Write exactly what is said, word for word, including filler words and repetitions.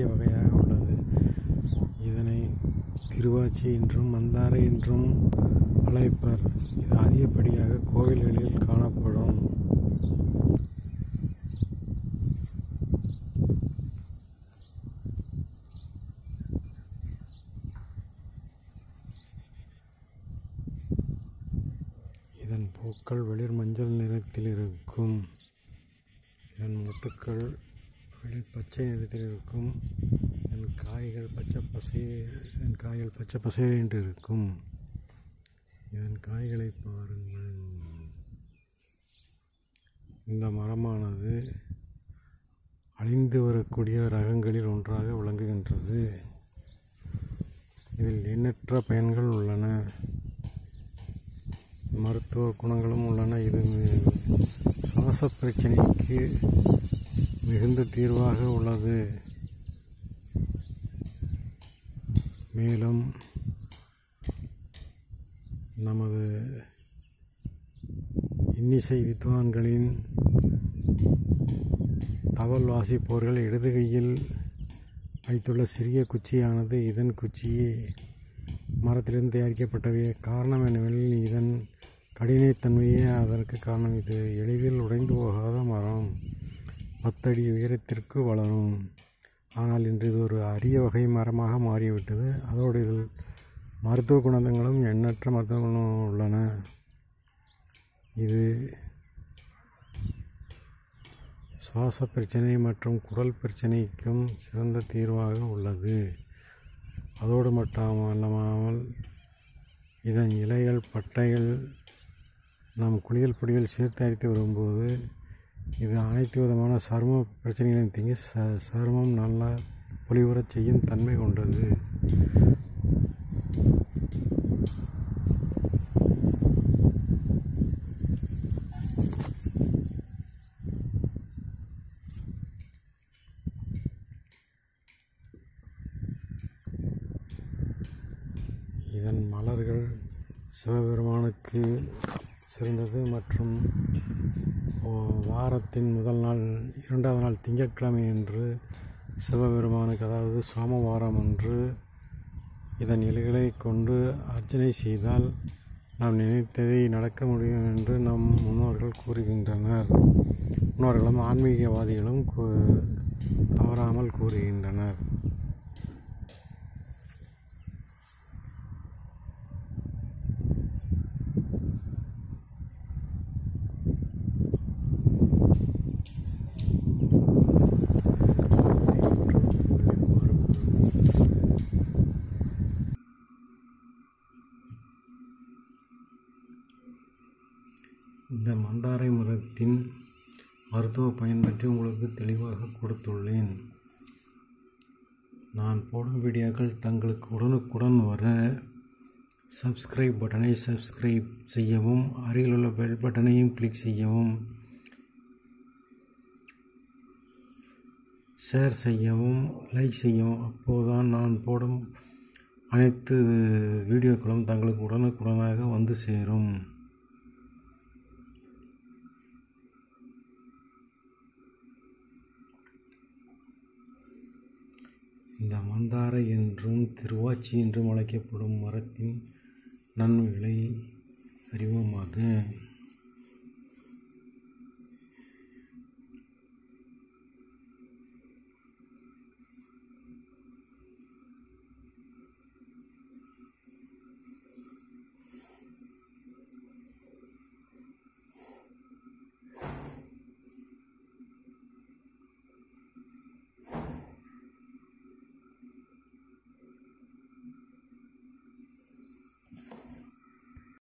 வகையாக உள்ளது. இதனை திருவாச்சி என்றும் மந்தாரை என்றும் அழைப்பர். இது அதிகப்படியாக கோவில்களில் காணப்படும். இதன் பூக்கள் வெளிர் மஞ்சள் நிறத்தில் இருக்கும். இதன் மொட்டுக்கள் வெளிர் பச்சை நிறத்தில் இருக்கும். இதன் காய்கள் பச்சை பசை இதன் காய்கள் பச்சை பசை என்று இருக்கும். இதன் காய்களை பாருங்கள். இந்த மரமானது அழிந்து வரக்கூடிய ரகங்களில் ஒன்றாக விளங்குகின்றது. இதில் எண்ணற்ற பயன்கள் உள்ளன. மருத்துவ குணங்களும் உள்ளன. இது சுவாச பிரச்சனைக்கு மிகுந்த தீர்வாக உள்ளது. மேலும் நமது இன்னிசை வித்வான்களின் தவல் வாசிப்போர்கள் இடது கையில் வைத்துள்ள சிறிய குச்சியானது இதன் குச்சியை மரத்திலிருந்து தயாரிக்கப்பட்டவை. காரணம் என்னவெனில் இதன் கடினத்தன்மையே அதற்கு காரணம். இது எளிதில் உடைந்து போகாத மரம். பத்தடி உயரத்திற்கு வளரும். ஆனால் இன்று இது ஒரு அரிய வகை மரமாக மாறிவிட்டது. அதோடு இதில் மருத்துவ குணங்களும் எண்ணற்ற மருத்துவ குணங்களும் உள்ளன. இது சுவாச பிரச்சனை மற்றும் குரல் பிரச்சனைக்கும் சிறந்த தீர்வாக உள்ளது. அதோடு மட்டுமல்லாமல் இதன் இலைகள் பட்டைகள் நாம் குளியல் பொடிகள் சேர்த்து அரைத்து வரும்போது இது அனைத்து விதமான சரும பிரச்சனைகளையும் தீங்கி ச சருமம் நல்லா பொலிவுறச் செய்யும் தன்மை கொண்டது. இதன் மலர்கள் சிவபெருமானுக்கு சிறந்தது மற்றும் வாரத்தின் முதல் நாள் இரண்டாவது நாள் திங்கட்கிழமை என்று சிவபெருமானுக்கு, அதாவது சோமவாரம் அன்று இதன் இலைகளை கொண்டு அர்ச்சனை செய்தால் நாம் நினைத்ததை நடக்க முடியும் என்று நம் முன்னோர்கள் கூறுகின்றனர். முன்னோர்களும் ஆன்மீகவாதிகளும் தவறாமல் கூறுகின்றனர். இந்த மந்தாரை மரத்தின் மருத்துவ பயன் பற்றி உங்களுக்கு தெளிவாக கொடுத்துள்ளேன். நான் போடும் வீடியோக்கள் தங்களுக்கு உடனுக்குடன் வர சப்ஸ்கிரைப் பட்டனை சப்ஸ்கிரைப் செய்யவும், அருகிலுள்ள பெல் பட்டனையும் கிளிக் செய்யவும், ஷேர் செய்யவும், லைக் செய்யவும். அப்போதுதான் நான் போடும் அனைத்து வீடியோக்களும் தங்களுக்கு உடனுக்குடனாக வந்து சேரும். இந்த மந்தாரை என்றும் திருவாச்சி என்றும் அழைக்கப்படும் மரத்தின் நன்மைகளை அறிவோமாக.